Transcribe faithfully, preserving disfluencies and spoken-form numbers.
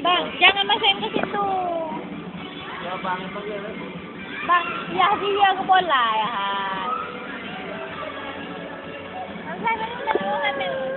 Bang, jangan masain ke situ. Ya bang, bang ya. Bang, ya dia ke bola ya. Ang sabi ng dalawa kami.